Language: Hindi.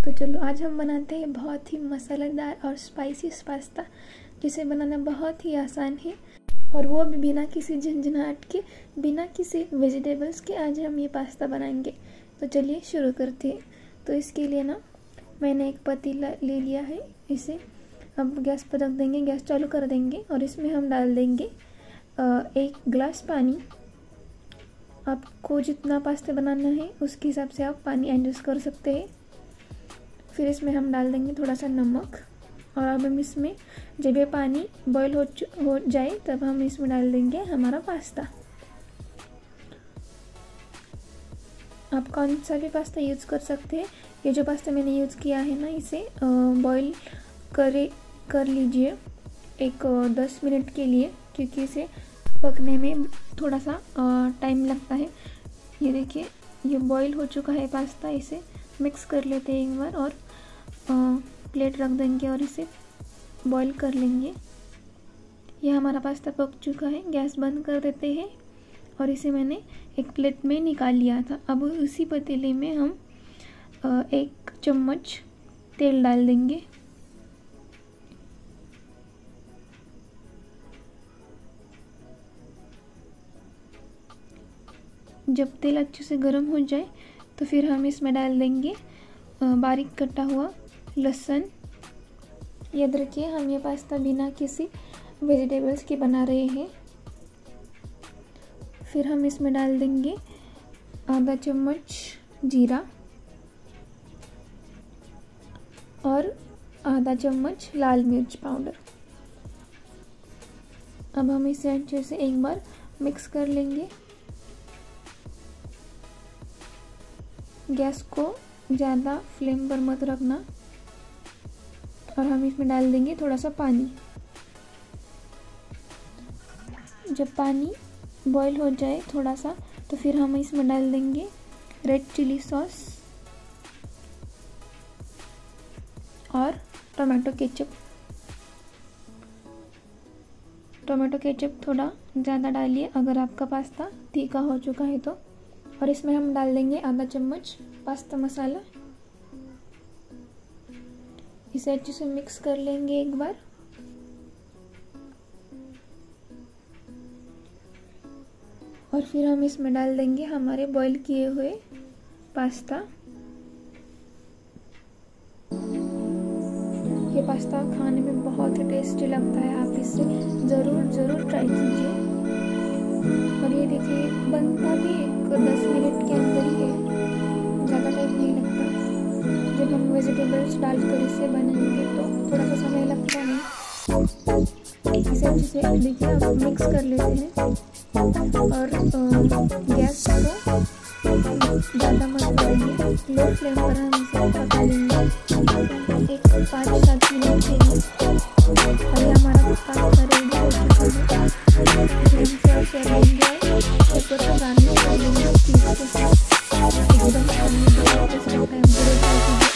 तो चलो आज हम बनाते हैं बहुत ही मसालेदार और स्पाइसी पास्ता, जिसे बनाना बहुत ही आसान है और वो भी बिना किसी झंझनाहट के, बिना किसी वेजिटेबल्स के। आज हम ये पास्ता बनाएंगे। तो चलिए शुरू करते हैं। तो इसके लिए ना मैंने एक पतीला ले लिया है। इसे अब गैस पर रख देंगे, गैस चालू कर देंगे और इसमें हम डाल देंगे 1 गिलास पानी। आपको जितना पास्ता बनाना है उसके हिसाब से आप पानी एडजस्ट कर सकते हैं। फिर इसमें हम डाल देंगे थोड़ा सा नमक और अब हम इसमें जब ये पानी बॉईल हो जाए तब हम इसमें डाल देंगे हमारा पास्ता। आप कौन सा भी पास्ता यूज़ कर सकते हैं। ये जो पास्ता मैंने यूज़ किया है ना, इसे बॉईल कर लीजिए 10 मिनट के लिए, क्योंकि इसे पकने में थोड़ा सा टाइम लगता है। ये देखिए ये बॉईल हो चुका है पास्ता। इसे मिक्स कर लेते हैं एक बार और प्लेट रख देंगे और इसे बॉईल कर लेंगे। ये हमारा पास्ता पक चुका है। गैस बंद कर देते हैं और इसे मैंने एक प्लेट में निकाल लिया था। अब उसी पतीले में हम 1 चम्मच तेल डाल देंगे। जब तेल अच्छे से गर्म हो जाए तो फिर हम इसमें डाल देंगे बारीक कटा हुआ लहसुन। याद रखिए हम ये पास्ता बिना किसी वेजिटेबल्स के बना रहे हैं। फिर हम इसमें डाल देंगे आधा चम्मच जीरा और आधा चम्मच लाल मिर्च पाउडर। अब हम इसे अच्छे से एक बार मिक्स कर लेंगे। गैस को ज़्यादा फ्लेम पर मत रखना और हम इसमें डाल देंगे थोड़ा सा पानी। जब पानी बॉईल हो जाए थोड़ा सा तो फिर हम इसमें डाल देंगे रेड चिली सॉस और टोमेटो केचप। टोमेटो केचप थोड़ा ज़्यादा डालिए अगर आपका पास्ता तीखा हो चुका है तो। और इसमें हम डाल देंगे आधा चम्मच पास्ता मसाला। इसे अच्छे से मिक्स कर लेंगे एक बार। और फिर हम इसमें डाल देंगे हमारे बॉईल किए हुए पास्ता। ये पास्ता खाने में बहुत ही टेस्टी लगता है। आप इसे ज़रूर ट्राई कीजिए। और ये देखिए बनता भी 10 मिनट के अंदर ही है, ज़्यादा टाइम नहीं लगता। जब हम वेजिटेबल्स डालकर इसे बनाएंगे तो थोड़ा सा समय लगता है। इसे अच्छे से देखिए आप मिक्स कर लेते हैं और गैस को ज़्यादा मत बढ़ाइए, लो फ्लेम पर हम इसे पका लेंगे 5-7 मिनट के लिए। और ये हमारा पास्ता रेडी हो चुका है। सर्व कर लेंगे ऊपर से गार्निश कर लेंगे चीज़ के साथ। एकदम